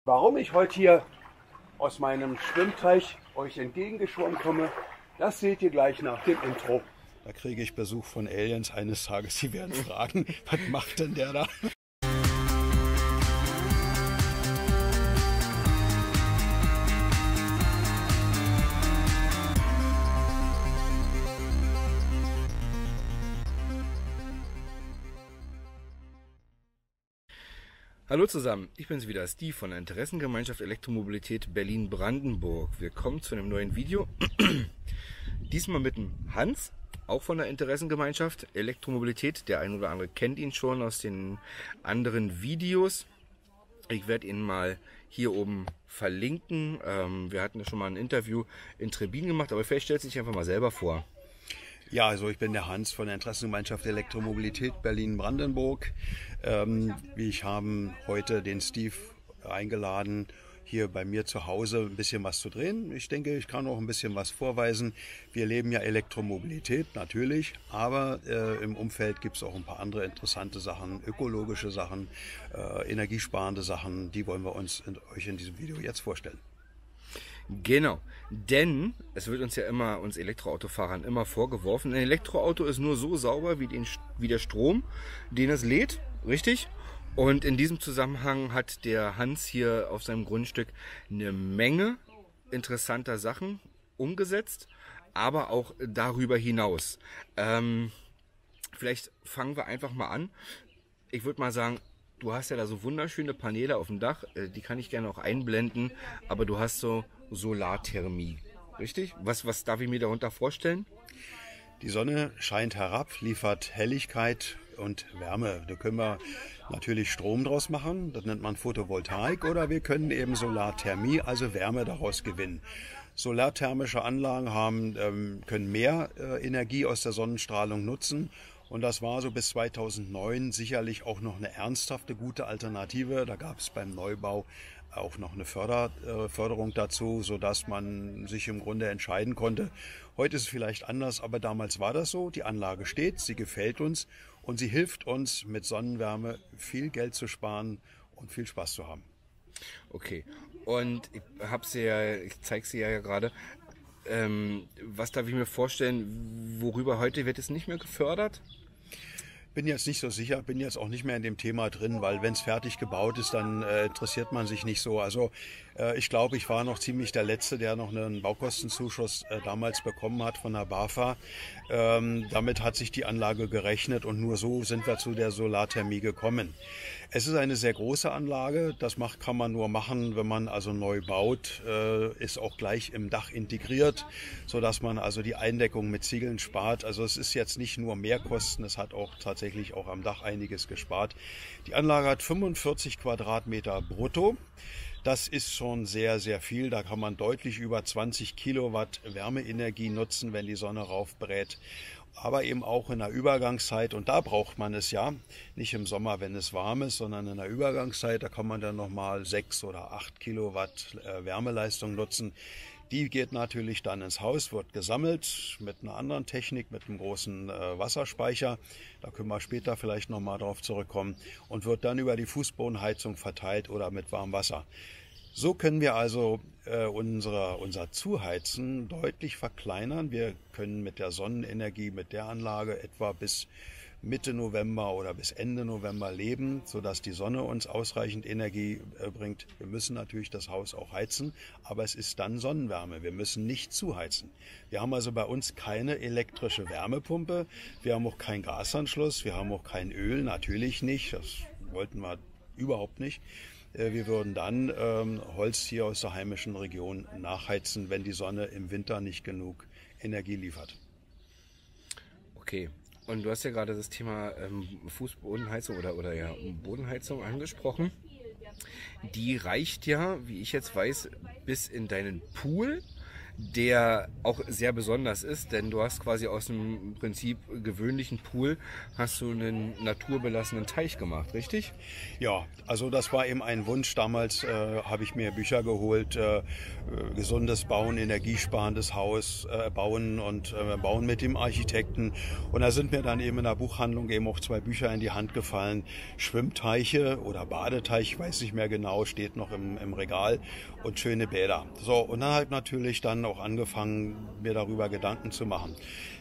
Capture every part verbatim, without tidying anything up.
Warum ich heute hier aus meinem Schwimmteich euch entgegengeschwommen komme, das seht ihr gleich nach dem Intro. Da kriege ich Besuch von Aliens eines Tages. Sie werden fragen, was macht denn der da? Hallo zusammen, ich bin's wieder, Steve von der Interessengemeinschaft Elektromobilität Berlin-Brandenburg. Willkommen zu einem neuen Video. Diesmal mit dem Hans, auch von der Interessengemeinschaft Elektromobilität. Der ein oder andere kennt ihn schon aus den anderen Videos. Ich werde ihn mal hier oben verlinken. Ähm, wir hatten ja schon mal ein Interview in Trebin gemacht, aber vielleicht stellt sich einfach mal selber vor. Ja, also ich bin der Hans von der Interessengemeinschaft Elektromobilität Berlin-Brandenburg. Ähm, ich habe heute den Steve eingeladen, hier bei mir zu Hause ein bisschen was zu drehen. Ich denke, ich kann auch ein bisschen was vorweisen. Wir leben ja Elektromobilität, natürlich, aber äh, im Umfeld gibt es auch ein paar andere interessante Sachen, ökologische Sachen, äh, energiesparende Sachen. Die wollen wir uns in, euch in diesem Video jetzt vorstellen. Genau, denn es wird uns ja immer, uns Elektroautofahrern immer vorgeworfen, ein Elektroauto ist nur so sauber wie, den, wie der Strom, den es lädt, richtig? Und in diesem Zusammenhang hat der Hans hier auf seinem Grundstück eine Menge interessanter Sachen umgesetzt, aber auch darüber hinaus. Ähm, vielleicht fangen wir einfach mal an. Ich würde mal sagen, du hast ja da so wunderschöne Paneele auf dem Dach, die kann ich gerne auch einblenden, aber du hast so Solarthermie, richtig? Was, was darf ich mir darunter vorstellen? Die Sonne scheint herab, liefert Helligkeit und Wärme. Da können wir natürlich Strom draus machen, das nennt man Photovoltaik, oder wir können eben Solarthermie, also Wärme daraus gewinnen. Solarthermische Anlagen haben, ähm, können mehr äh, Energie aus der Sonnenstrahlung nutzen. Und das war so bis zweitausendneun sicherlich auch noch eine ernsthafte, gute Alternative. Da gab es beim Neubau auch noch eine Förder, äh, Förderung dazu, sodass man sich im Grunde entscheiden konnte. Heute ist es vielleicht anders, aber damals war das so. Die Anlage steht, sie gefällt uns und sie hilft uns, mit Sonnenwärme viel Geld zu sparen und viel Spaß zu haben. Okay, und ich habe sie ja, ich zeige sie ja gerade. Ähm, was darf ich mir vorstellen, worüber heute wird es nicht mehr gefördert? Bin jetzt nicht so sicher, bin jetzt auch nicht mehr in dem Thema drin, weil wenn es fertig gebaut ist, dann äh, interessiert man sich nicht so. Also äh, ich glaube, ich war noch ziemlich der Letzte, der noch einen Baukostenzuschuss äh, damals bekommen hat von der BAFA. Ähm, damit hat sich die Anlage gerechnet und nur so sind wir zu der Solarthermie gekommen. Es ist eine sehr große Anlage, das macht, kann man nur machen, wenn man also neu baut, äh, ist auch gleich im Dach integriert, sodass man also die Eindeckung mit Ziegeln spart. Also es ist jetzt nicht nur Mehrkosten, es hat auch tatsächlich auch am Dach einiges gespart. Die Anlage hat fünfundvierzig Quadratmeter brutto. Das ist schon sehr, sehr viel. Da kann man deutlich über zwanzig Kilowatt Wärmeenergie nutzen, wenn die Sonne raufbrät. Aber eben auch in der Übergangszeit, und da braucht man es ja, nicht im Sommer, wenn es warm ist, sondern in der Übergangszeit, da kann man dann nochmal sechs oder acht Kilowatt Wärmeleistung nutzen. Die geht natürlich dann ins Haus, wird gesammelt mit einer anderen Technik, mit einem großen äh, Wasserspeicher. Da können wir später vielleicht nochmal drauf zurückkommen und wird dann über die Fußbodenheizung verteilt oder mit warmem Wasser. So können wir also äh, unsere, unser Zuheizen deutlich verkleinern. Wir können mit der Sonnenenergie, mit der Anlage etwa bis Mitte November oder bis Ende November leben, sodass die Sonne uns ausreichend Energie äh, bringt. Wir müssen natürlich das Haus auch heizen, aber es ist dann Sonnenwärme. Wir müssen nicht zuheizen. Wir haben also bei uns keine elektrische Wärmepumpe. Wir haben auch keinen Gasanschluss. Wir haben auch kein Öl, natürlich nicht. Das wollten wir überhaupt nicht. Wir würden dann ähm, Holz hier aus der heimischen Region nachheizen, wenn die Sonne im Winter nicht genug Energie liefert. Okay, und du hast ja gerade das Thema ähm, Fußbodenheizung oder, oder ja, Bodenheizung angesprochen. Die reicht ja, wie ich jetzt weiß, bis in deinen Pool. der auch sehr besonders ist, denn du hast quasi aus einem im Prinzip gewöhnlichen Pool hast du einen naturbelassenen Teich gemacht, richtig? Ja, also das war eben ein Wunsch. Damals äh, habe ich mir Bücher geholt, äh, gesundes Bauen, energiesparendes Haus äh, bauen und äh, bauen mit dem Architekten. Und da sind mir dann eben in der Buchhandlung eben auch zwei Bücher in die Hand gefallen. Schwimmteiche oder Badeteich, ich weiß nicht mehr genau, steht noch im, im Regal, und schöne Bäder. So, und dann halt natürlich dann auch angefangen, mir darüber Gedanken zu machen.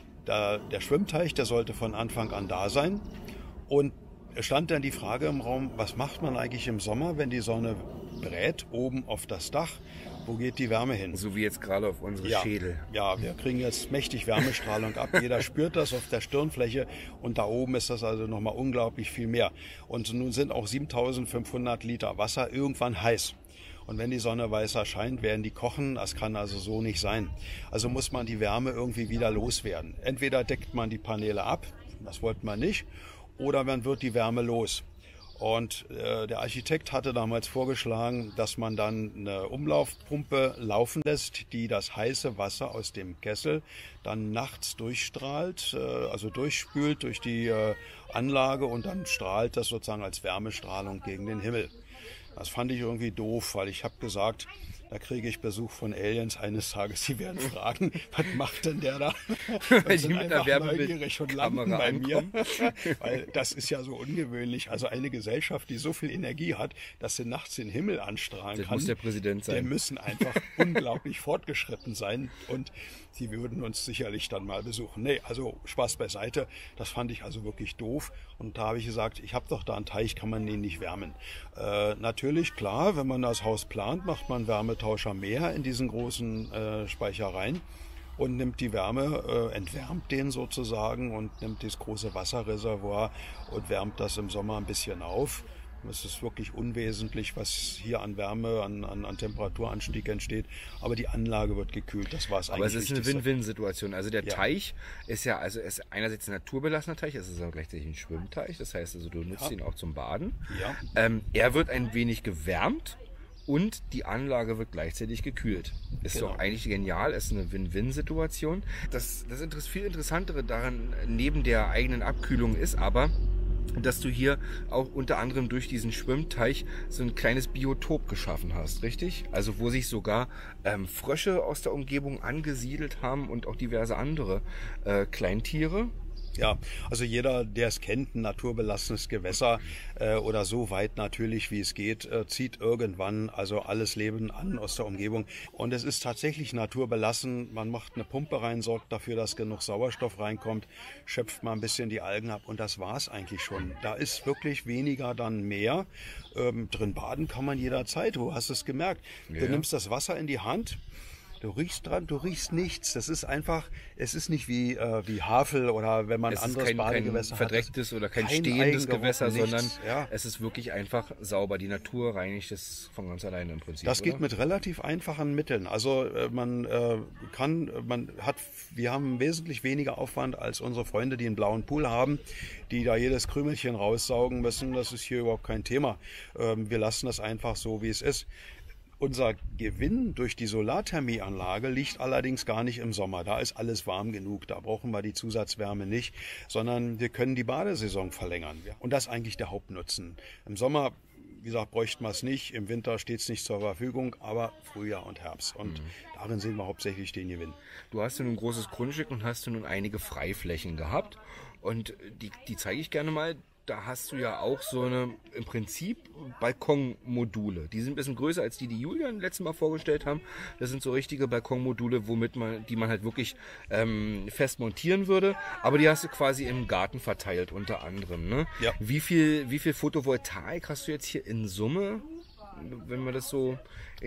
Da, der Schwimmteich, der sollte von Anfang an da sein. Und es stand dann die Frage im Raum, was macht man eigentlich im Sommer, wenn die Sonne brät, oben auf das Dach? Wo geht die Wärme hin? So wie jetzt gerade auf unsere ja, Schädel. Ja, wir kriegen jetzt mächtig Wärmestrahlung ab. Jeder spürt das auf der Stirnfläche und da oben ist das also nochmal unglaublich viel mehr. Und nun sind auch siebentausendfünfhundert Liter Wasser irgendwann heiß. Und wenn die Sonne weißer scheint, werden die kochen. Das kann also so nicht sein. Also muss man die Wärme irgendwie wieder loswerden. Entweder deckt man die Paneele ab, das wollte man nicht, oder man wird die Wärme los. Und äh, der Architekt hatte damals vorgeschlagen, dass man dann eine Umlaufpumpe laufen lässt, die das heiße Wasser aus dem Kessel dann nachts durchstrahlt, äh, also durchspült durch die äh, Anlage und dann strahlt das sozusagen als Wärmestrahlung gegen den Himmel. Das fand ich irgendwie doof, weil ich habe gesagt, da kriege ich Besuch von Aliens eines Tages. Sie werden fragen, was macht denn der da? Weil die mit einer neugierig und landen bei mir. Weil das ist ja so ungewöhnlich. Also eine Gesellschaft, die so viel Energie hat, dass sie nachts den Himmel anstrahlen das kann. Muss der Präsident sein. Der müssen einfach unglaublich fortgeschritten sein. Und sie würden uns sicherlich dann mal besuchen. Nee, also Spaß beiseite. Das fand ich also wirklich doof. Und da habe ich gesagt, ich habe doch da einen Teich, kann man den nicht wärmen. Äh, natürlich, klar, wenn man das Haus plant, macht man Wärmetauscher mehr in diesen großen äh, Speichereien und nimmt die Wärme, äh, entwärmt den sozusagen und nimmt das große Wasserreservoir und wärmt das im Sommer ein bisschen auf. Es ist wirklich unwesentlich, was hier an Wärme, an, an, an Temperaturanstieg entsteht. Aber die Anlage wird gekühlt. Das war es eigentlich. Aber es ist eine Win-Win-Situation. Also der ja. Teich ist ja, also ist einerseits ein naturbelassener Teich, es ist aber gleichzeitig ein Schwimmteich. Das heißt also, du nutzt ja. ihn auch zum Baden. Ja. Ähm, er wird ein wenig gewärmt und die Anlage wird gleichzeitig gekühlt. Ist genau. doch eigentlich genial, ist eine Win-Win-Situation. Das, das viel Interessantere daran neben der eigenen Abkühlung ist aber, dass du hier auch unter anderem durch diesen Schwimmteich so ein kleines Biotop geschaffen hast, richtig? Also wo sich sogar ähm, Frösche aus der Umgebung angesiedelt haben und auch diverse andere äh, Kleintiere. Ja, also jeder, der es kennt, ein naturbelassenes Gewässer äh, oder so weit natürlich, wie es geht, äh, zieht irgendwann also alles Leben an aus der Umgebung. Und es ist tatsächlich naturbelassen. Man macht eine Pumpe rein, sorgt dafür, dass genug Sauerstoff reinkommt, schöpft mal ein bisschen die Algen ab und das war's eigentlich schon. Da ist wirklich weniger dann mehr. Ähm, drin baden kann man jederzeit. Du hast es gemerkt. Ja. Du nimmst das Wasser in die Hand. Du riechst dran, du riechst nichts. Das ist einfach, es ist nicht wie, äh, wie Havel oder wenn man es anderes kein, Badegewässer kein verdrecktes hat. oder kein, kein stehendes Gewässer, sondern ja. es ist wirklich einfach sauber. Die Natur reinigt es von ganz alleine im Prinzip. Das geht oder? mit relativ einfachen Mitteln. Also äh, man äh, kann, man hat, wir haben wesentlich weniger Aufwand als unsere Freunde, die einen blauen Pool haben, die da jedes Krümelchen raussaugen müssen. Das ist hier überhaupt kein Thema. Ähm, wir lassen das einfach so, wie es ist. Unser Gewinn durch die Solarthermieanlage liegt allerdings gar nicht im Sommer. Da ist alles warm genug, da brauchen wir die Zusatzwärme nicht, sondern wir können die Badesaison verlängern. Und das ist eigentlich der Hauptnutzen. Im Sommer, wie gesagt, bräuchten wir es nicht, im Winter steht es nicht zur Verfügung, aber Frühjahr und Herbst. Und mhm. darin sehen wir hauptsächlich den Gewinn. Du hast ja nun ein großes Grundstück und hast du nun einige Freiflächen gehabt und die, die zeige ich gerne mal. Da hast du ja auch so eine, im Prinzip, Balkonmodule. Die sind ein bisschen größer als die, die Julian letztes Mal vorgestellt haben. Das sind so richtige Balkonmodule, womit man, die man halt wirklich ähm, fest montieren würde. Aber die hast du quasi im Garten verteilt, unter anderem. Ne? Ja. Wie viel, wie viel Photovoltaik hast du jetzt hier in Summe, wenn wir das so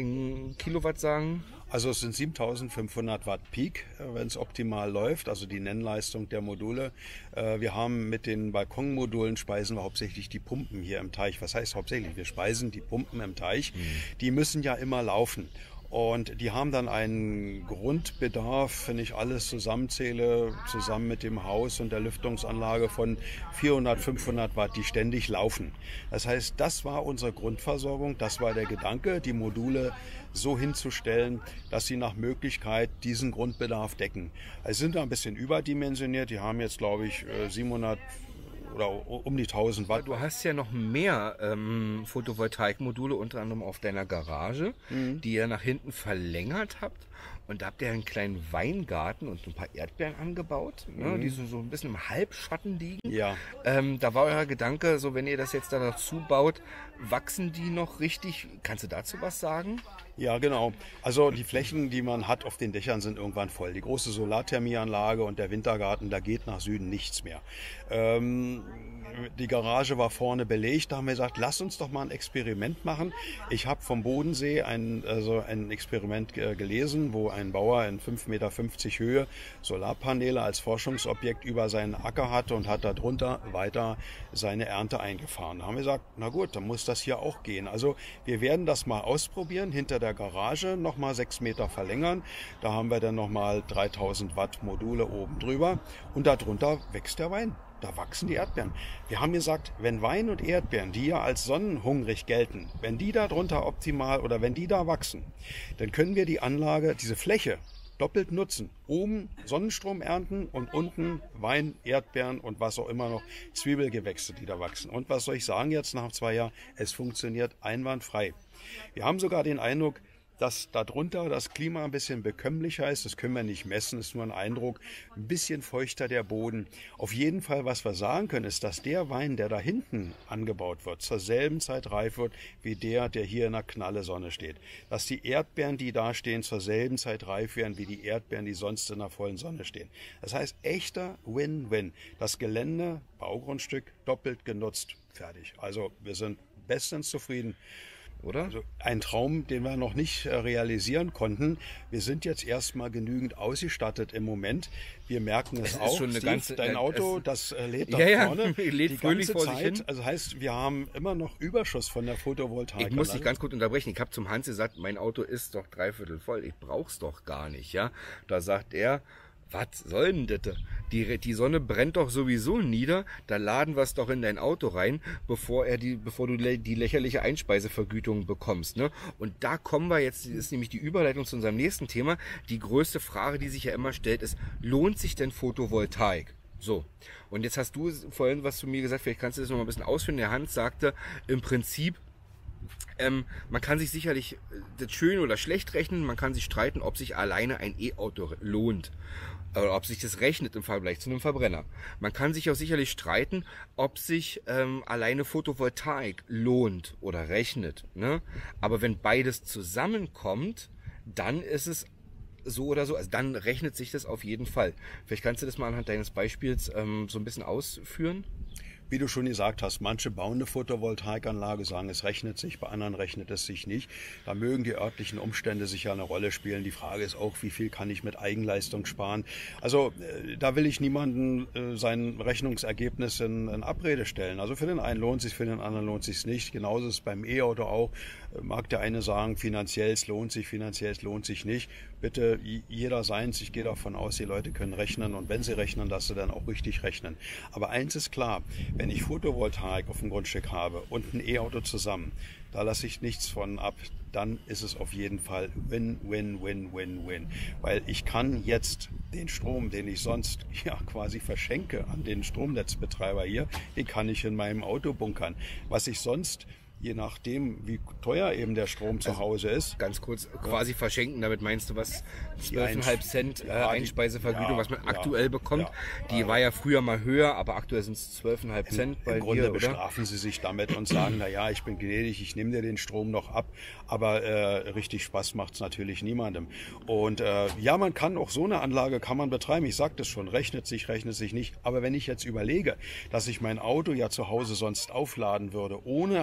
in Kilowatt sagen? Also es sind siebentausendfünfhundert Watt Peak, wenn es optimal läuft, also die Nennleistung der Module. Wir haben mit den Balkonmodulen speisen wir hauptsächlich die Pumpen hier im Teich. Was heißt hauptsächlich? Wir speisen die Pumpen im Teich. Mhm. Die müssen ja immer laufen. Und die haben dann einen Grundbedarf, wenn ich alles zusammenzähle, zusammen mit dem Haus und der Lüftungsanlage von vierhundert, fünfhundert Watt, die ständig laufen. Das heißt, das war unsere Grundversorgung, das war der Gedanke, die Module so hinzustellen, dass sie nach Möglichkeit diesen Grundbedarf decken. Sie sind da ein bisschen überdimensioniert, die haben jetzt, glaube ich, siebenhundert oder um die tausend Watt. Du hast ja noch mehr ähm, Photovoltaikmodule, unter anderem auf deiner Garage, mhm. die ihr nach hinten verlängert habt. Und da habt ihr einen kleinen Weingarten und ein paar Erdbeeren angebaut, ne, mhm. die so, so ein bisschen im Halbschatten liegen. Ja. Ähm, da war euer Gedanke, so wenn ihr das jetzt da dazu baut, wachsen die noch richtig? Kannst du dazu was sagen? Ja, genau. Also die Flächen, die man hat auf den Dächern, sind irgendwann voll. Die große Solarthermieanlage und der Wintergarten, da geht nach Süden nichts mehr. Ähm, die Garage war vorne belegt. Da haben wir gesagt, lass uns doch mal ein Experiment machen. Ich habe vom Bodensee ein, also ein Experiment äh, gelesen, wo ein Bauer in fünf Komma fünfzig Meter Höhe Solarpaneele als Forschungsobjekt über seinen Acker hatte und hat darunter weiter seine Ernte eingefahren. Da haben wir gesagt, na gut, dann muss das hier auch gehen. Also wir werden das mal ausprobieren, hinter der Garage nochmal sechs Meter verlängern. Da haben wir dann nochmal dreitausend Watt Module oben drüber und darunter wächst der Wein. Da wachsen die Erdbeeren. Wir haben gesagt, wenn Wein und Erdbeeren, die ja als sonnenhungrig gelten, wenn die da drunter optimal oder wenn die da wachsen, dann können wir die Anlage, diese Fläche doppelt nutzen. Oben Sonnenstrom ernten und unten Wein, Erdbeeren und was auch immer noch, Zwiebelgewächse, die da wachsen. Und was soll ich sagen jetzt nach zwei Jahren? Es funktioniert einwandfrei. Wir haben sogar den Eindruck, dass darunter das Klima ein bisschen bekömmlicher ist. Das können wir nicht messen, ist nur ein Eindruck. Ein bisschen feuchter der Boden. Auf jeden Fall, was wir sagen können, ist, dass der Wein, der da hinten angebaut wird, zur selben Zeit reif wird, wie der, der hier in der knalle Sonne steht. Dass die Erdbeeren, die da stehen, zur selben Zeit reif werden, wie die Erdbeeren, die sonst in der vollen Sonne stehen. Das heißt, echter Win-Win. Das Gelände, Baugrundstück, doppelt genutzt, fertig. Also wir sind bestens zufrieden. Oder? Also ein Traum, den wir noch nicht äh, realisieren konnten. Wir sind jetzt erstmal genügend ausgestattet im Moment. Wir merken es, es auch. Schon eine Steve, ganze, dein Auto, es, das äh, lädt da ja, vorne ja, lädt die fröhlich ganze vor Zeit. sich hin. Also heißt, wir haben immer noch Überschuss von der Photovoltaik. Ich muss dich ganz kurz unterbrechen. Ich habe zum Hans gesagt, mein Auto ist doch dreiviertel voll. Ich brauch's doch gar nicht. Ja, da sagt er, was soll denn das? Die, die Sonne brennt doch sowieso nieder, da laden wir es doch in dein Auto rein, bevor er die, bevor du die lächerliche Einspeisevergütung bekommst. Ne? Und da kommen wir jetzt, das ist nämlich die Überleitung zu unserem nächsten Thema. Die größte Frage, die sich ja immer stellt, ist, lohnt sich denn Photovoltaik? So, und jetzt hast du vorhin was zu mir gesagt, vielleicht kannst du das noch mal ein bisschen ausführen. Der Hans sagte, im Prinzip, Ähm, man kann sich sicherlich das schön oder schlecht rechnen, man kann sich streiten, ob sich alleine ein E-Auto lohnt oder ob sich das rechnet im Vergleich zu einem Verbrenner. Man kann sich auch sicherlich streiten, ob sich ähm, alleine Photovoltaik lohnt oder rechnet. Ne? Aber wenn beides zusammenkommt, dann ist es so oder so, also dann rechnet sich das auf jeden Fall. Vielleicht kannst du das mal anhand deines Beispiels ähm, so ein bisschen ausführen. Wie du schon gesagt hast, manche bauen eine Photovoltaikanlage, sagen, es rechnet sich, bei anderen rechnet es sich nicht. Da mögen die örtlichen Umstände sicher eine Rolle spielen. Die Frage ist auch, wie viel kann ich mit Eigenleistung sparen? Also äh, da will ich niemanden äh, sein Rechnungsergebnis in, in Abrede stellen. Also für den einen lohnt es sich, für den anderen lohnt es sich nicht. Genauso ist es beim E-Auto auch. Äh, mag der eine sagen, finanziell es lohnt sich, finanziell es lohnt sich nicht. Bitte jeder seins. Ich gehe davon aus, die Leute können rechnen und wenn sie rechnen, dass sie dann auch richtig rechnen. Aber eins ist klar, wenn ich Photovoltaik auf dem Grundstück habe und ein E-Auto zusammen, da lasse ich nichts von ab, dann ist es auf jeden Fall win, win, win, win, win. Weil ich kann jetzt den Strom, den ich sonst ja quasi verschenke an den Stromnetzbetreiber hier, den kann ich in meinem Auto bunkern. Was ich sonst, je nachdem, wie teuer eben der Strom zu Hause ist. Ganz kurz, quasi verschenken, damit meinst du was? zwölf Komma fünf Cent ja, äh, Einspeisevergütung, ja, was man ja, aktuell bekommt. Ja, die ja. war ja früher mal höher, aber aktuell sind es zwölf Komma fünf Cent bei Im Grunde dir, bestrafen oder? sie sich damit und sagen, na ja, ich bin gnädig, ich nehme dir den Strom noch ab, aber äh, richtig Spaß macht es natürlich niemandem. Und äh, ja, man kann auch so eine Anlage kann man betreiben, ich sagte es schon, rechnet sich, rechnet sich nicht, aber wenn ich jetzt überlege, dass ich mein Auto ja zu Hause sonst aufladen würde, ohne eine Foto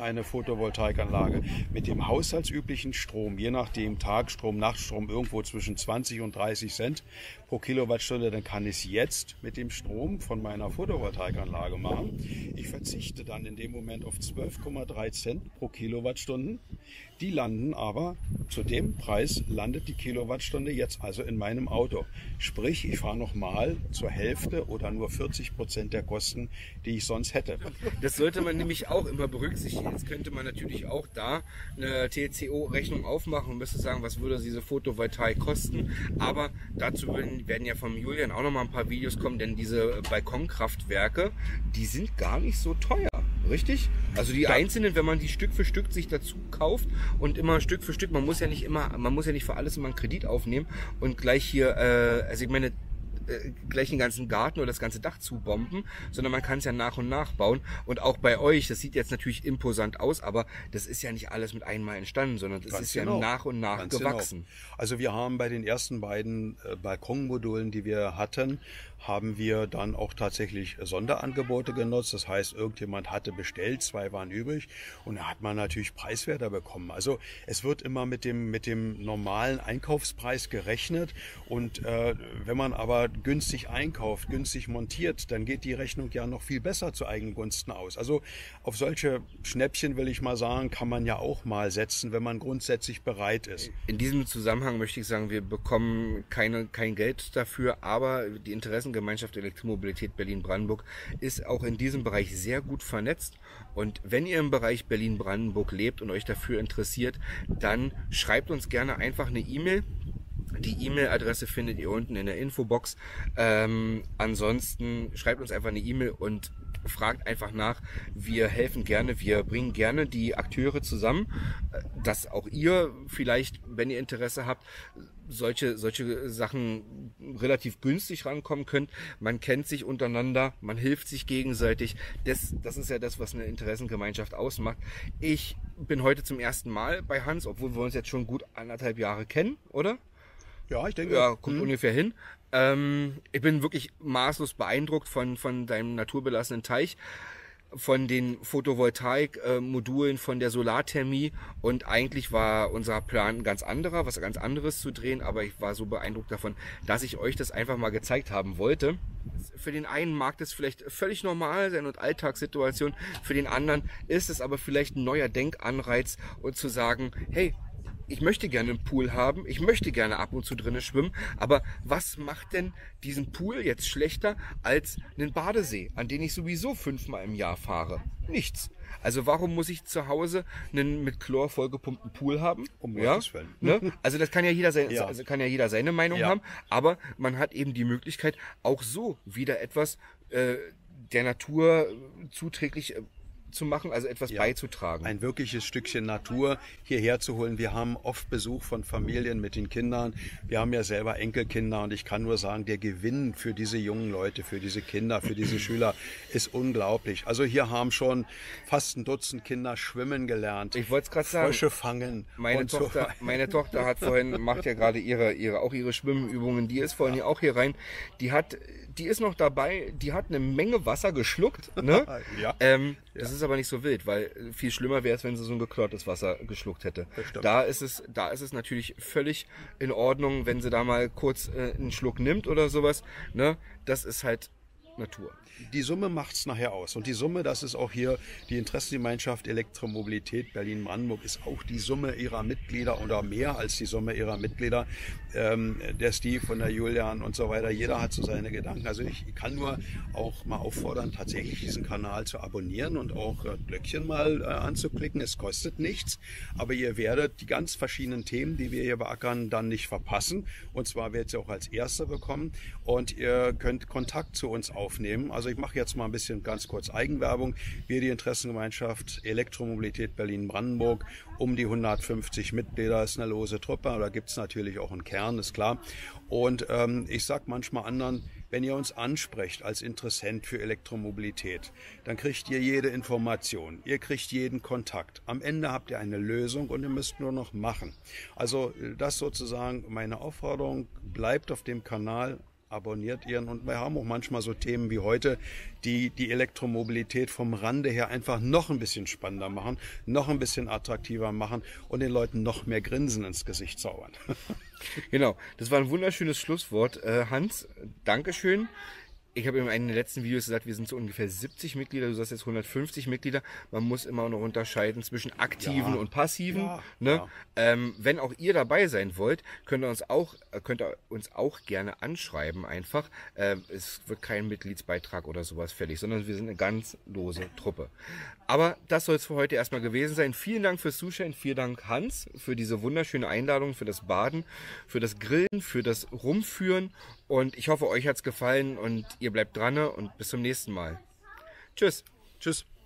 Photovoltaikanlage mit dem haushaltsüblichen Strom, je nachdem Tagstrom, Nachtstrom, irgendwo zwischen zwanzig und dreißig Cent pro Kilowattstunde, dann kann ich es jetzt mit dem Strom von meiner Photovoltaikanlage machen. Ich verzichte dann in dem Moment auf zwölf Komma drei Cent pro Kilowattstunde. Die landen aber, zu dem Preis landet die Kilowattstunde jetzt also in meinem Auto. Sprich, ich fahre nochmal zur Hälfte oder nur vierzig Prozent der Kosten, die ich sonst hätte. Das sollte man nämlich auch immer berücksichtigen. Jetzt könnte man natürlich auch da eine T C O-Rechnung aufmachen und müsste sagen, was würde diese Photovoltaik kosten. Aber dazu werden ja vom Julian auch nochmal ein paar Videos kommen, denn diese Balkonkraftwerke, die sind gar nicht so teuer. Richtig? Also die ja. einzelnen, wenn man die Stück für Stück sich dazu kauft und immer Stück für Stück, man muss ja nicht immer, man muss ja nicht für alles immer einen Kredit aufnehmen und gleich hier, äh, also ich meine, äh, gleich den ganzen Garten oder das ganze Dach zubomben, sondern man kann es ja nach und nach bauen. Und auch bei euch, das sieht jetzt natürlich imposant aus, aber das ist ja nicht alles mit einmal entstanden, sondern das Ganz ist genau. ja nach und nach Ganz gewachsen. Genau. Also wir haben bei den ersten beiden äh, Balkonmodulen, die wir hatten, haben wir dann auch tatsächlich Sonderangebote genutzt. Das heißt, irgendjemand hatte bestellt, zwei waren übrig und da hat man natürlich preiswerter bekommen. Also es wird immer mit dem, mit dem normalen Einkaufspreis gerechnet und äh, wenn man aber günstig einkauft, günstig montiert, dann geht die Rechnung ja noch viel besser zu eigenen Gunsten aus. Also auf solche Schnäppchen, will ich mal sagen, kann man ja auch mal setzen, wenn man grundsätzlich bereit ist. In diesem Zusammenhang möchte ich sagen, wir bekommen keine, kein Geld dafür, aber die Interessen Gemeinschaft Elektromobilität Berlin-Brandenburg ist auch in diesem Bereich sehr gut vernetzt. Und wenn ihr im Bereich Berlin-Brandenburg lebt und euch dafür interessiert, dann schreibt uns gerne einfach eine E-Mail. Die E-Mail-Adresse findet ihr unten in der Infobox. Ähm, ansonsten schreibt uns einfach eine E-Mail und fragt einfach nach. Wir helfen gerne, wir bringen gerne die Akteure zusammen, dass auch ihr vielleicht, wenn ihr Interesse habt, solche, solche Sachen relativ günstig rankommen könnt. Man kennt sich untereinander, man hilft sich gegenseitig. Das, das ist ja das, was eine Interessengemeinschaft ausmacht. Ich bin heute zum ersten Mal bei Hans, obwohl wir uns jetzt schon gut anderthalb Jahre kennen, oder? Ja, ich denke. Ja, kommt hm. ungefähr hin. Ähm, ich bin wirklich maßlos beeindruckt von, von deinem naturbelassenen Teich, von den Photovoltaik-Modulen, von der Solarthermie und eigentlich war unser Plan ein ganz anderer, was ganz anderes zu drehen, aber ich war so beeindruckt davon, dass ich euch das einfach mal gezeigt haben wollte. Für den einen mag das vielleicht völlig normal sein und Alltagssituation, für den anderen ist es aber vielleicht ein neuer Denkanreiz und zu sagen, hey, ich möchte gerne einen Pool haben, ich möchte gerne ab und zu drinnen schwimmen, aber was macht denn diesen Pool jetzt schlechter als einen Badesee, an den ich sowieso fünfmal im Jahr fahre? Nichts. Also warum muss ich zu Hause einen mit Chlor vollgepumpten Pool haben? Um ja, ne? Also das kann ja jeder sein, ja. also kann ja jeder seine Meinung ja. haben, aber man hat eben die Möglichkeit, auch so wieder etwas äh, der Natur zuträglich äh, zu machen, also etwas ja, beizutragen. Ein wirkliches Stückchen Natur hierher zu holen. Wir haben oft Besuch von Familien mit den Kindern. Wir haben ja selber Enkelkinder und ich kann nur sagen, der Gewinn für diese jungen Leute, für diese Kinder, für diese Schüler ist unglaublich. Also hier haben schon fast ein Dutzend Kinder schwimmen gelernt. Ich wollte es gerade sagen. Frösche fangen. Meine Tochter, so. meine Tochter hat vorhin, macht ja gerade ihre, ihre, auch ihre Schwimmübungen. Die ist vorhin ja auch hier rein. Die hat, die ist noch dabei. Die hat eine Menge Wasser geschluckt. Ne? ja. Ähm, Ja. Das ist aber nicht so wild, weil viel schlimmer wäre es, wenn sie so ein geklortes Wasser geschluckt hätte. Da ist es, da ist es natürlich völlig in Ordnung, wenn sie da mal kurz äh, einen Schluck nimmt oder sowas. Ne? Das ist halt Natur. Die Summe macht's nachher aus. Und die Summe, das ist auch hier die Interessengemeinschaft Elektromobilität Berlin-Brandenburg, ist auch die Summe ihrer Mitglieder oder mehr als die Summe ihrer Mitglieder. Ähm, der Steve und der Julian und so weiter, jeder hat so seine Gedanken. Also ich kann nur auch mal auffordern, tatsächlich diesen Kanal zu abonnieren und auch äh, Glöckchen mal äh, anzuklicken. Es kostet nichts, aber ihr werdet die ganz verschiedenen Themen, die wir hier beackern, dann nicht verpassen. Und zwar werdet ihr auch als Erster bekommen und ihr könnt Kontakt zu uns aufnehmen. Also ich mache jetzt mal ein bisschen ganz kurz Eigenwerbung. Wir, die Interessengemeinschaft Elektromobilität Berlin-Brandenburg, um die hundertfünfzig Mitglieder, ist eine lose Truppe, da gibt es natürlich auch einen Kern, ist klar. Und ähm, ich sage manchmal anderen, wenn ihr uns ansprecht als Interessent für Elektromobilität, dann kriegt ihr jede Information, ihr kriegt jeden Kontakt. Am Ende habt ihr eine Lösung und ihr müsst nur noch machen. Also das sozusagen meine Aufforderung, bleibt auf dem Kanal, abonniert ihren. Und wir haben auch manchmal so Themen wie heute, die die Elektromobilität vom Rande her einfach noch ein bisschen spannender machen, noch ein bisschen attraktiver machen und den Leuten noch mehr Grinsen ins Gesicht zaubern. Genau, das war ein wunderschönes Schlusswort. Äh, Hans, Dankeschön. Ich habe in einem der letzten Videos gesagt, wir sind so ungefähr siebzig Mitglieder, du sagst jetzt hundertfünfzig Mitglieder. Man muss immer noch unterscheiden zwischen aktiven Ja. und passiven. Ja, Ne? ja. Ähm, wenn auch ihr dabei sein wollt, könnt ihr uns auch, äh, könnt ihr uns auch gerne anschreiben einfach. Ähm, es wird kein Mitgliedsbeitrag oder sowas fällig, sondern wir sind eine ganz lose Truppe. Aber das soll es für heute erstmal gewesen sein. Vielen Dank fürs Zuschauen, vielen Dank Hans für diese wunderschöne Einladung, für das Baden, für das Grillen, für das Rumführen. Und ich hoffe, euch hat es gefallen und ihr bleibt dran und bis zum nächsten Mal. Tschüss. Tschüss.